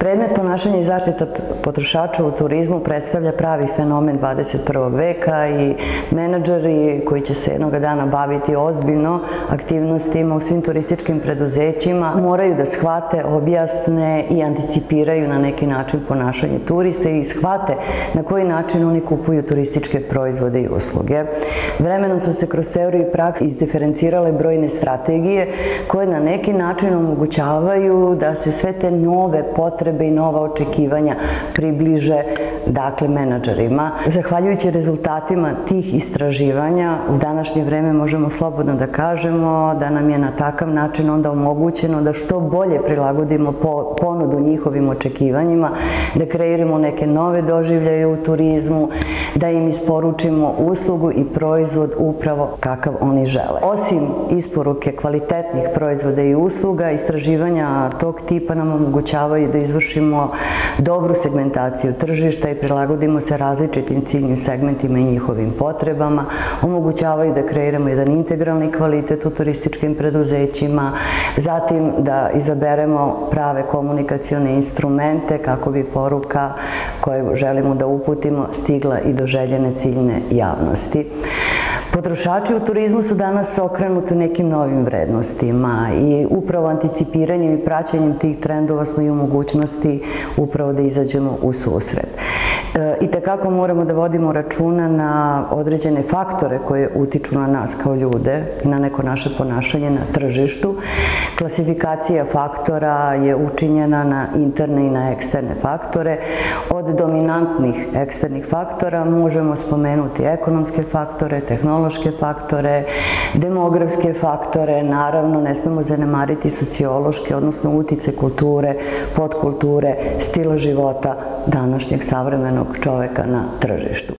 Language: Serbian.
Predmet ponašanja i zaštita potrošača u turizmu predstavlja pravi fenomen 21. veka i menadžeri koji će se jednog dana baviti ozbiljno aktivnostima u svim turističkim preduzećima moraju da shvate, objasne i anticipiraju na neki način ponašanje turista i shvate na koji način oni kupuju turističke proizvode i usluge. Vremenom su se kroz teoriju i praksu izdiferencirale brojne strategije koje na neki način omogućavaju da se sve te nove potrebe i nova očekivanja približe, dakle, menadžerima. Zahvaljujući rezultatima tih istraživanja, u današnje vreme možemo slobodno da kažemo da nam je na takav način onda omogućeno da što bolje prilagodimo ponudu njihovim očekivanjima, da kreiramo neke nove doživljaje u turizmu, da im isporučimo uslugu i proizvod upravo kakav oni žele. Osim isporuke kvalitetnih proizvoda i usluga, istraživanja tog tipa nam omogućavaju da izvršimo dobru segmentaciju tržišta i prilagodimo se različitim ciljnim segmentima i njihovim potrebama, omogućavaju da kreiramo jedan integralni kvalitet u turističkim preduzećima, zatim da izaberemo prave komunikacione instrumente kako bi poruka koju želimo da uputimo stigla i do željene ciljne javnosti. Potrošači u turizmu su danas okrenuti nekim novim vrednostima i upravo anticipiranjem i praćenjem tih trendova smo i u mogućnosti upravo da izađemo u susret. I tekako moramo da vodimo računa na određene faktore koje utiču na nas kao ljude i na neko naše ponašanje na tržištu. Klasifikacija faktora je učinjena na interne i na eksterne faktore. Od dominantnih eksternih faktora možemo spomenuti ekonomske faktore, tehnološke faktore, demografske faktore, naravno ne smemo zanemariti sociološke, odnosno utice kulture, podkulture, stila života današnjeg savremenog čoveka na tržištu.